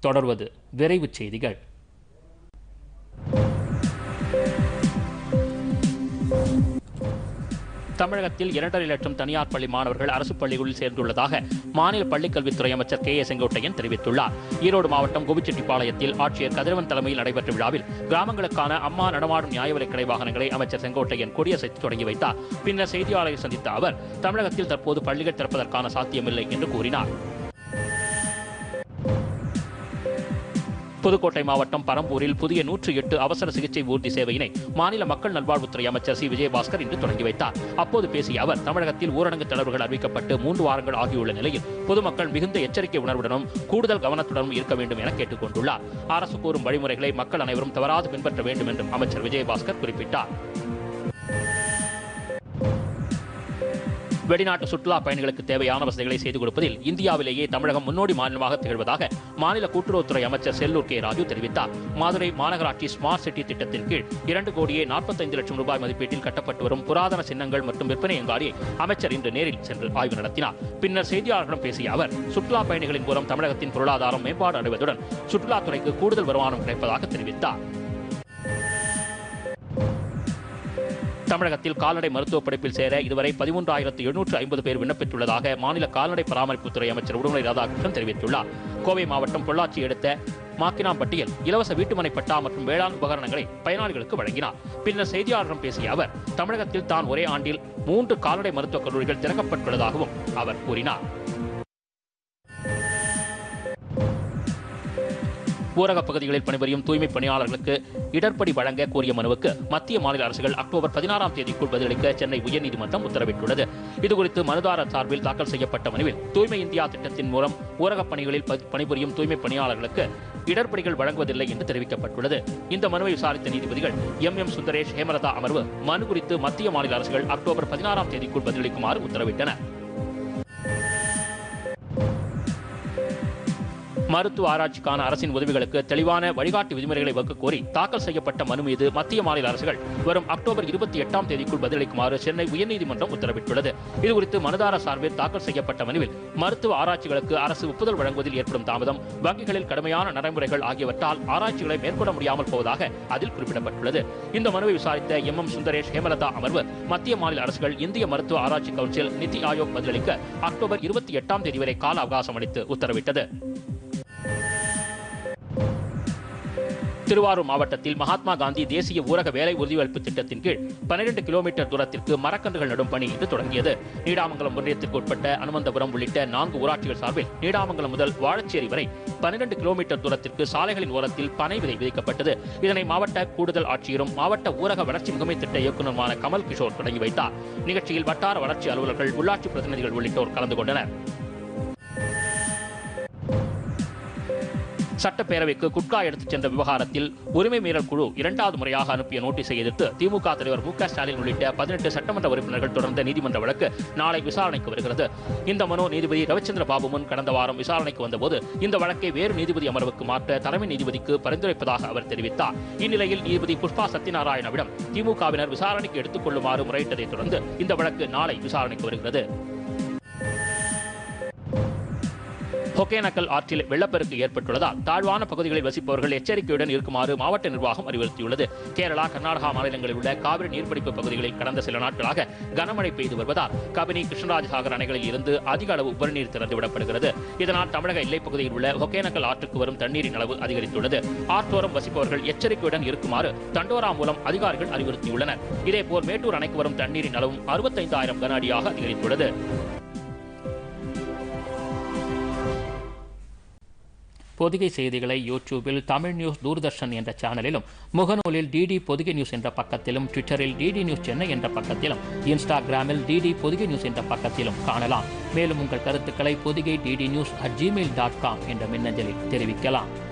தொடர்வது விரைவுச் செய்திகள். தமிழகத்தில் 2.5 லட்சம் தனியார் பள்ளி மாணவர்கள் அரசு பள்ளிகளில் சேர்ந்துள்ளதாக மாநில பள்ளிக்கல்வித்துறை அமைச்சர் கே. செங்கோட்டையன் தெரிவித்துள்ளார். ஈரோடு மாவட்டம் கோபிச்செட்டிப்பாளையத்தில் ஆட்சியர் கதிரவன் தலைமையில் நடைபெற்ற விழாவில் கிராமங்களுக்கான அம்மா நடமாடும் நியாய விலைக் கடை வாகனங்களை அமைச்சர் செங்கோட்டையன் கொடியசைத்து தொடங்கி வைத்தார். பின்னர் செய்தியாளர்களை சந்தித்த அவர் தமிழகத்தில் தற்போது பள்ளிகள் திறப்பதற்கான சாத்தியமில்லை என்று கூறினார். புதுக்கோட்டை மாவட்டம் பரம்பூரில் புதிய 108 அவசர சிகிச்சை ஊர்தி சேவையினை மாநில மக்கள் நல்வாழ்வுத்துறை அமைச்சர் சி. விஜயபாஸ்கர் இன்று தொடங்கி வைத்தார். அப்போது பேசிய அவர் தமிழகத்தில் ஊரடங்கு தளர்வுகள் அறிவிக்கப்பட்டு 3 வாரங்கள் ஆகியுள்ள நிலையில் பொதுமக்கள் மிகுந்த எச்சரிக்கை உணர்வுடனும் கூடுதல் கவனத்துடனும் இருக்க வேண்டும் என கேட்டுக் கொண்டுள்ளார். அரசு கூறும் வழிமுறைகளை மக்கள் அனைவரும் தவறாது பின்பற்ற வேண்டும் என்றும் அமைச்சர் விஜயபாஸ்கர் குறிப்பிட்டார். வெளிநாட்டு சுற்றுலா பயணிகளுக்கு தேவையான வசதிகளை செய்து கொடுப்பதில் இந்தியாவிலேயே தமிழகம் முன்னோடி மாநிலமாக திகழ்வதாக மாநில கூட்டுறவுத்துறை அமைச்சர் செல்லூர் கே. ராஜு தெரிவித்தார். மதுரை மாநகராட்சி ஸ்மார்ட் சிட்டி திட்டத்தின் கீழ் 2,45 லட்சம் ரூபாய் மதிப்பீட்டில் கட்டப்பட்டு வரும் புராதன சின்னங்கள் மற்றும் விற்பனை அங்காடியை அமைச்சர் இன்று நேரில் சென்று ஆய்வு நடத்தினார். பின்னர் செய்தியாளர்களிடம் பேசிய அவர் சுற்றுலா பயணிகளின் மூலம் தமிழகத்தின் பொருளாதாரம் மேம்பாடு அடைவதுடன் சுற்றுலாத்துறைக்கு கூடுதல் வருமானம் கிடைப்பதாக தெரிவித்தார். தமிழகத்தில் கால்நடை மருத்துவ படிப்பில் சேர இதுவரை 13,750 பேர் விண்ணப்பித்துள்ளதாக மாநில கால்நடை பராமரிப்புத்துறை அமைச்சர் உடுமலை ராதாகிருஷ்ணன் தெரிவித்துள்ளார். கோவை மாவட்டம் பொள்ளாச்சி அடுத்த மாக்கினாம்பட்டியில் இலவச வீட்டுமனை பட்டா மற்றும் வேளாண் உபகரணங்களை பயனாளிகளுக்கு வழங்கினார். பின்னர் செய்தியாளர்களிடம் பேசிய அவர் தமிழகத்தில் தான் ஒரே ஆண்டில் 3 கால்நடை மருத்துவக் கல்லூரிகள் திறக்கப்பட்டுள்ளதாகவும் அவர் கூறினார். ஊரகப் பகுதிகளில் பணிபுரியும் தூய்மை பணியாளர்களுக்கு இடர்படி வழங்க கோரிய மனுவுக்கு மத்திய மாநில அரசுகள் அக்டோபர் 16ஆம் தேதிக்குள் பதிலளிக்க சென்னை உயர்நீதிமன்றம் உத்தரவிட்டுள்ளது. இதுகுறித்து மனுதாரர் சார்பில் தாக்கல் செய்யப்பட்ட மனுவில் தூய்மை இந்தியா திட்டத்தின் மூலம் ஊரகப் பணிகளில் பணிபுரியும் தூய்மை பணியாளர்களுக்கு இடர்படிகள் வழங்குவதில்லை என்று தெரிவிக்கப்பட்டுள்ளது. இந்த மனுவை விசாரித்த நீதிபதிகள் M. சுந்தரேஷ், ஹேமலதா அமர்வு மனு குறித்து மத்திய மாநில அரசுகள் அக்டோபர் 16ஆம் தேதிக்குள் பதிலளிக்குமாறு உத்தரவிட்டனர். மருத்துவ ஆராய்ச்சிக்கான அரசின் உதவிகளுக்கு தெளிவான வழிகாட்டு விதிமுறைகளை வகுக்க கோரி தாக்கல் செய்யப்பட்ட மனு மீது மத்திய மாநில அரசுகள் வரும் அக்டோபர் 28ஆம் தேதிக்குள் பதிலளிக்குமாறு சென்னை உயர்நீதிமன்றம் உத்தரவிட்டுள்ளது. இதுகுறித்து மனுதாரர் சார்பில் தாக்கல் செய்யப்பட்ட மனுவில் மருத்துவ ஆராய்ச்சிகளுக்கு அரசு ஒப்புதல் வழங்குவதில் ஏற்படும் தாமதம், வங்கிகளில் கடுமையான நடைமுறைகள் ஆகியவற்றால் ஆராய்ச்சிகளை மேற்கொள்ள முடியாமல் போவதாக அதில் குறிப்பிடப்பட்டுள்ளது. இந்த மனுவை விசாரித்த M. சுந்தரேஷ், ஹேமலதா அமர்வு மத்திய மாநில அரசுகள் இந்திய மருத்துவ ஆராய்ச்சி கவுன்சில், நிதி ஆயோக் பதிலளிக்க அக்டோபர் 28ஆம் தேதி வரை கால அவகாசம் அளித்து உத்தரவிட்டது. திருவாரூர் மாவட்டத்தில் மகாத்மா காந்தி தேசிய ஊரக வேலை உறுதியளிப்பு திட்டத்தின் கீழ் 12 கிலோமீட்டர் தூரத்திற்கு மரக்கன்றுகள் நடும் பணி இன்று தொடங்கியது. நீடாமங்கலம் ஒன்றியத்திற்கு உட்பட்ட அனுமந்தபுரம் உள்ளிட்ட 4 ஊராட்சிகள் சார்பில் நீடாமங்கலம் முதல் வாழச்சேரி வரை 12 கிலோமீட்டர் தூரத்திற்கு சாலைகளின் ஓரத்தில் பனை விதை விதைக்கப்பட்டது. இதனை மாவட்ட கூடுதல் ஆட்சியரும் மாவட்ட ஊரக வளர்ச்சி முகமை திட்ட இயக்குநருமான கமல் கிஷோர் தொடங்கி வைத்தார். நிகழ்ச்சியில் வட்டார வளர்ச்சி அலுவலர்கள், உள்ளாட்சி பிரதிநிதிகள் உள்ளிட்டோர் கலந்து கொண்டனர். சட்டப்பேரவைக்கு குட்கா எடுத்துச் சென்ற விவகாரத்தில் உரிமை மீறல் குழு 2வது முறையாக அனுப்பிய நோட்டீஸை எதிர்த்து திமுக தலைவர் மு க ஸ்டாலின் உள்ளிட்ட 18 சட்டமன்ற உறுப்பினர்கள் தொடர்ந்த நீதிமன்ற வழக்கு நாளை விசாரணைக்கு வருகிறது. இந்த மனு நீதிபதி ரவிச்சந்திர பாபு முன் கடந்த வாரம் விசாரணைக்கு வந்தபோது இந்த வழக்கை வேறு நீதிபதி அமர்வுக்கு மாற்ற தலைமை நீதிபதிக்கு பரிந்துரைப்பதாக அவர் தெரிவித்தார். இந்நிலையில் நீதிபதி புஷ்பா சத்யநாராயணவிடம் திமுகவினர் விசாரணைக்கு எடுத்துக் கொள்ளுமாறு முறையிட்டதை தொடர்ந்து இந்த வழக்கு நாளை விசாரணைக்கு வருகிறது. ஒகேனக்கல் ஆற்றில் வெள்ளப்பெருக்கு ஏற்பட்டுள்ளதால் தாழ்வான பகுதிகளில் வசிப்பவர்கள் எச்சரிக்கையுடன் இருக்குமாறு மாவட்ட நிர்வாகம் அறிவுறுத்தியுள்ளது. கேரளா, கர்நாடகா மாநிலங்களில் உள்ள காவிரி நீர்பிடிப்பு பகுதிகளில் கடந்த சில நாட்களாக கனமழை பெய்து வருவதால் கபினி, கிருஷ்ணராஜசாகர் அணைகளில் இருந்து அதிக அளவு உபரிநீர் திறந்துவிடப்படுகிறது. இதனால் தமிழக எல்லைப் பகுதியில் உள்ள ஒகேனக்கல் ஆற்றுக்கு வரும் தண்ணீரின் அளவு அதிகரித்துள்ளது. ஆற்றோரம் வசிப்பவர்கள் எச்சரிக்கையுடன் இருக்குமாறு தண்டோரா மூலம் அதிகாரிகள் அறிவுறுத்தியுள்ளனர். இதேபோல் மேட்டூர் அணைக்கு வரும் தண்ணீரின் அளவும் 65,000 கன அடியாக அதிகரித்துள்ளது. பொதிகை செய்திகளை யூடியூபில் தமிழ் நியூஸ் தூர்தர்ஷன் என்ற சேனலிலும், முகநூலில் டிடி பொதிகை நியூஸ் என்ற பக்கத்திலும், ட்விட்டரில் டிடி நியூஸ் சென்னை என்ற பக்கத்திலும், இன்ஸ்டாகிராமில் டிடி பொதிகை நியூஸ் என்ற பக்கத்திலும் காணலாம். மேலும் உங்கள் கருத்துக்களை பொதிகை DD News@gmail.com என்ற மின்னஞ்சலில் தெரிவிக்கலாம்.